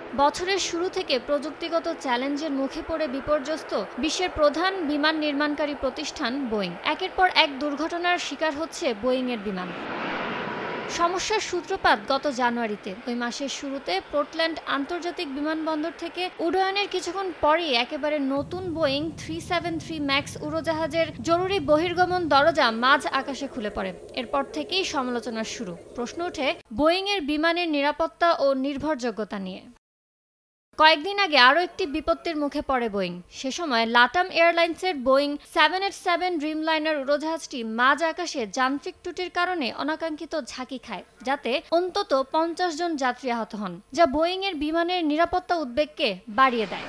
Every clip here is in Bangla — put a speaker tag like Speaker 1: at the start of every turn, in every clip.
Speaker 1: বছরের শুরু থেকে প্রযুক্তিগত চ্যালেঞ্জের মুখে পড়ে বিপর্যস্ত বিশ্বের প্রধান বিমান নির্মাণকারী প্রতিষ্ঠান বোয়িং। একের পর এক দুর্ঘটনার শিকার হচ্ছে বোয়িংয়ের বিমান। সমস্যার সূত্রপাত গত জানুয়ারিতে। ওই মাসের শুরুতে পোর্টল্যান্ড আন্তর্জাতিক বিমানবন্দর থেকে উড্ডয়নের কিছুক্ষণ পরই একেবারে নতুন বোয়িং 373 ম্যাক্স উড়োজাহাজের জরুরি বহির্গমন দরজা মাঝ আকাশে খুলে পড়ে। এরপর থেকেই সমালোচনার শুরু। প্রশ্ন ওঠে বোয়িংয়ের বিমানের নিরাপত্তা ও নির্ভরযোগ্যতা নিয়ে। কয়েকদিন আগে আরও একটি বিপত্তির মুখে পড়ে বোয়িং। সে সময় লাটাম এয়ারলাইন্সের বোয়িং 787 ড্রিমলাইনার উড়োজাহাজটি মাঝ আকাশে যান্ত্রিক ত্রুটির কারণে অনাকাঙ্ক্ষিত ঝাঁকি খায়, যাতে অন্তত 50 জন যাত্রী আহত হন, যা বোয়িংয়ের বিমানের নিরাপত্তা উদ্বেগকে বাড়িয়ে দেয়।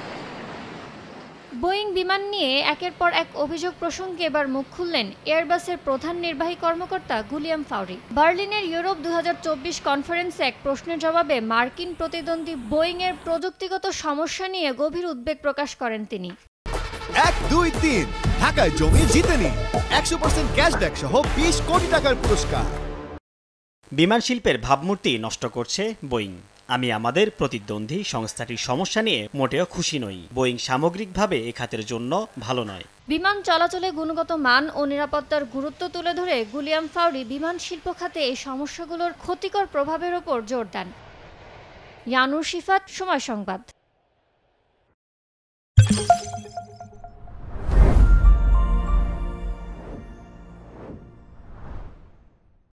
Speaker 1: বোয়িং বিমান নিয়ে একের পর এক অভিযোগ প্রসঙ্গে এবার মুখ খুললেন এয়ারবাসের প্রধান নির্বাহী কর্মকর্তা গুলিয়াম ফাউরি। বার্লিনের ইউরোপ 2024 কনফারেন্সে এক প্রশ্নের জবাবে মার্কিন প্রতিদ্বন্দ্বী বোয়িংয়ের প্রযুক্তিগত সমস্যা নিয়ে গভীর উদ্বেগ প্রকাশ করেন তিনি।
Speaker 2: 1, 2, 3 ঢাকায় জমি জিতে নিন 100% ক্যাশব্যাক সহ 20 কোটি টাকার পুরস্কার।
Speaker 3: বিমান শিল্পের ভাবমূর্তি নষ্ট করছে বোয়িং। আমি আমাদের প্রতিদ্বন্দ্বী সংস্থাটির সমস্যা নিয়ে মোটেও খুশি নই। বোয়িং সামগ্রিকভাবে এ খাতের জন্য ভালো নয়।
Speaker 1: বিমান চলাচলে গুণগত মান ও নিরাপত্তার গুরুত্ব তুলে ধরে গুলিয়াম ফাউরি বিমান শিল্প খাতে এই সমস্যাগুলোর ক্ষতিকর প্রভাবের ওপর জোর দেন। ইয়ানুর শিফাত, সময় সংবাদ।